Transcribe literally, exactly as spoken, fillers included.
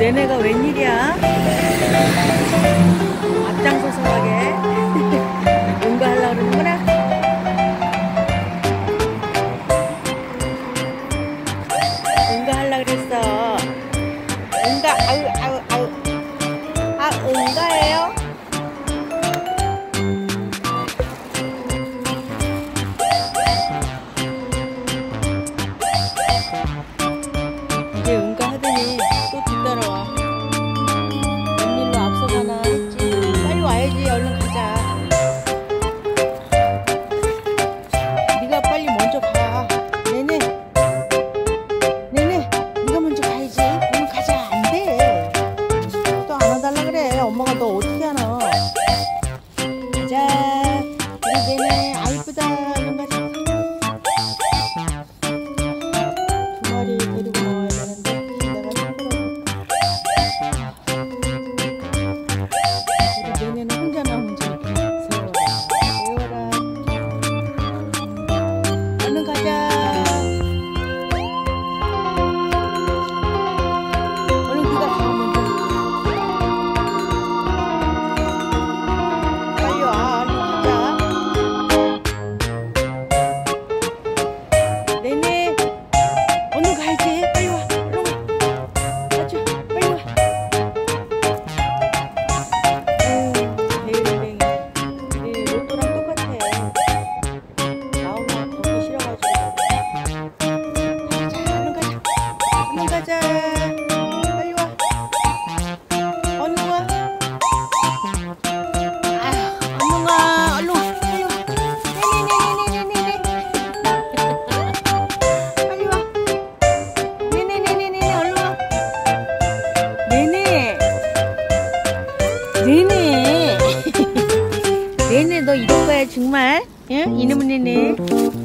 내내가 웬일이야? 앞장서서 가게 응가하려고 그러는구나. 응가하려고 그랬어. 응가, 아우, 아우, 아우. 아, 응가예요? 이제 응가하더니 또 뒤따라와. 웬일로 앞서가나 했지. 빨리 와야지. 얼른 가자. 네가 빨리 먼저 가. 네네. 네네. 네가 먼저 가야지. 얼른 가자. 안 돼. 또 안아달라 그래. 엄마가 너 어떻게 하나. 가자. 우리 네네. 아 이쁘다. 얼른 가자. 두 마리 데리고 나와야 되는데 내가 힘들어. 우리 내년에 혼자 나오는 줄 세워라. 세워라. 얼른 가자. 얼른 네가 가 먼저. 빨리 와. 얼른 가자. 네네. 얼른 가야지. 빨리 와. 얼른 와. 가자. 빨리 와. 에휴, 대일뱅이. 이 로또랑 똑같아. 나오면 보기 싫어가지고. 가자. 얼른 가자. 얼른 가자. 빨리 와. 얼른 와. 아휴, 얼른 와. 얼른 와. 빨리 와. 네네네네네네네. 빨리 와. 네네네네네. 얼른 와. 네네. 네네. 네네, 너 이럴 거야 정말? 응? 이놈의 네네.